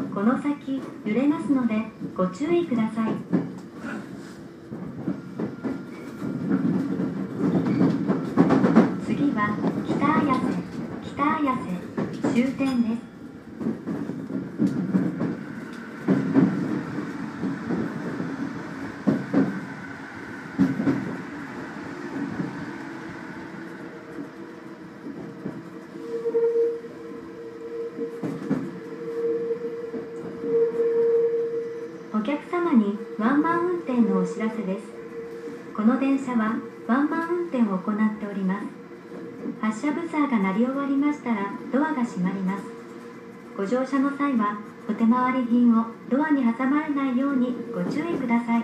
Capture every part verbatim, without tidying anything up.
この先揺れますのでご注意ください。次は北綾瀬北綾瀬終点です。お客様にワンマン運転のお知らせです。この電車はワンマン運転を行っております。発車ブザーが鳴り終わりましたらドアが閉まります。ご乗車の際はお手回り品をドアに挟まれないようにご注意ください。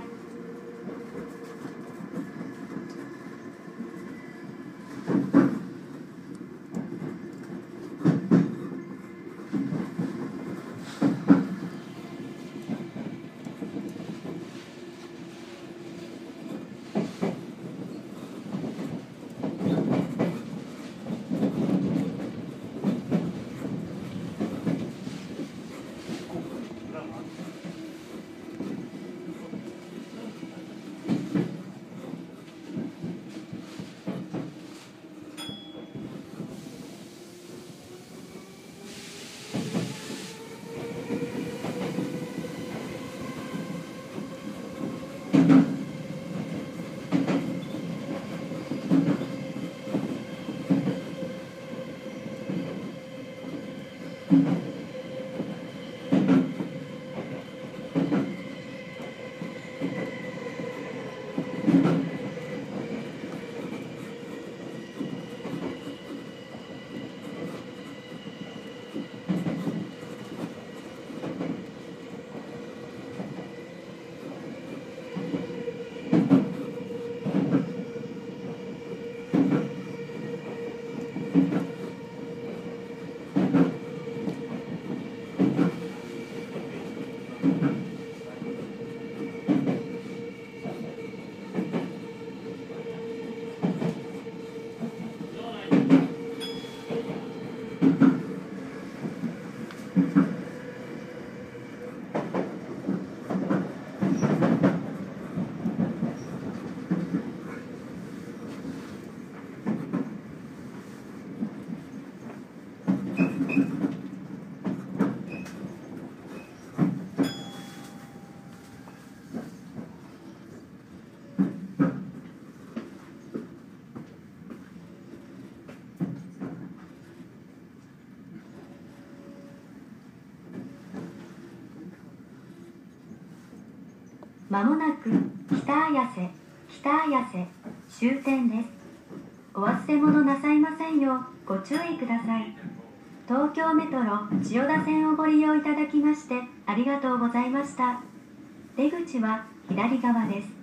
まもなく北綾瀬北綾瀬終点です。お忘れ物なさいませんようご注意ください。東京メトロ千代田線をご利用いただきましてありがとうございました。出口は左側です。